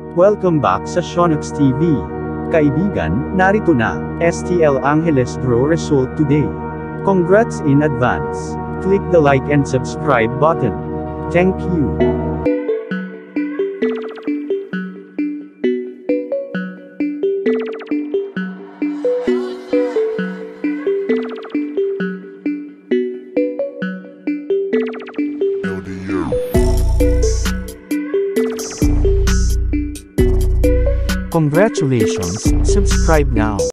Welcome back sa Shonux TV. Kaibigan, narito na, STL Angeles draw result today. Congrats in advance. Click the like and subscribe button. Thank you. Congratulations, subscribe now.